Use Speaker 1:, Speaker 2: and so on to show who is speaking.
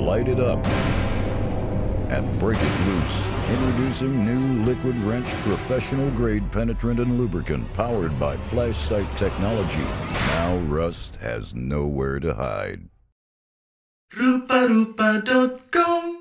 Speaker 1: light it up, and break it loose. Introducing new Liquid Wrench Professional Grade Penetrant and Lubricant powered by FlashSight technology. Now rust has nowhere to hide.
Speaker 2: Rupa-rupa.com